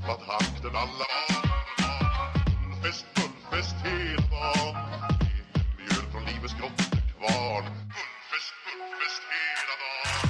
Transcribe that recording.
tappat takten alla dagar. Mullfest hela dagen. Mjöl från livets grottekvarn. Mullfest hela dagen.